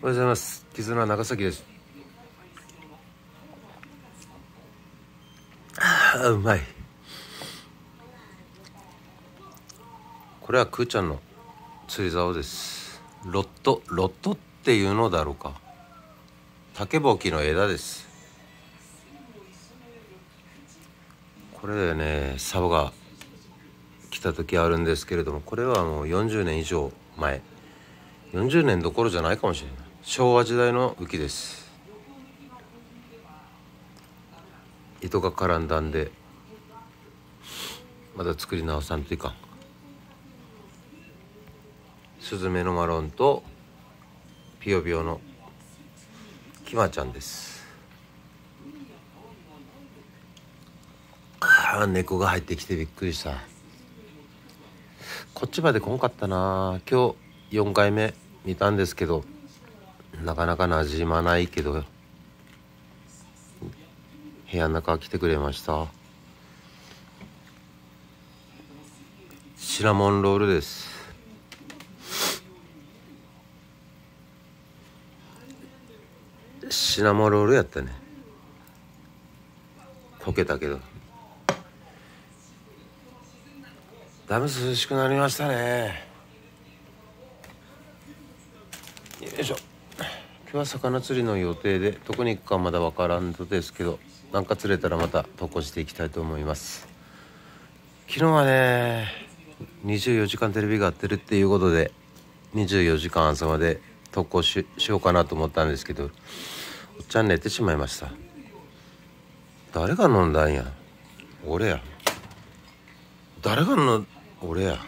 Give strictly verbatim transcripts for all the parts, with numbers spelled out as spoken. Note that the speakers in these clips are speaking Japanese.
おはようございます。絆長崎です。あ、うまい。これはくーちゃんの釣り竿です。ロットロットっていうのだろうか。竹ぼうきの枝です。これでね、サバが来た時あるんですけれども、これはもうよんじゅうねん以上前、よんじゅうねんどころじゃないかもしれない。昭和時代の浮きです。糸が絡んだんでまだ作り直さんといかん。スズメのマロンとピヨピヨのキマちゃんです。ああ、猫が入ってきてびっくりした。こっちまで来んかったな。今日よんかいめ見たんですけど、なかなか馴染まないけど部屋の中来てくれました。シナモンロールです。シナモンロールやったね。溶けたけどだいぶ涼しくなりましたね。よいしょ。今日は魚釣りの予定でどこに行くかまだわからんのですけど、なんか釣れたらまた投稿していきたいと思います。昨日はねにじゅうよじかんテレビがやってるっていうことでにじゅうよじかん朝まで投稿 し, しようかなと思ったんですけど、おっちゃん寝てしまいました。誰が飲んだんや。俺や。誰が飲ん俺や。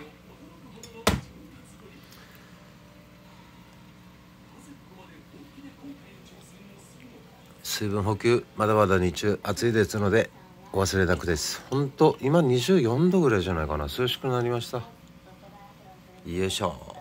水分補給まだまだ日中暑いですのでお忘れなくです。ほんと今にじゅうよんどぐらいじゃないかな。涼しくなりました。よいしょ。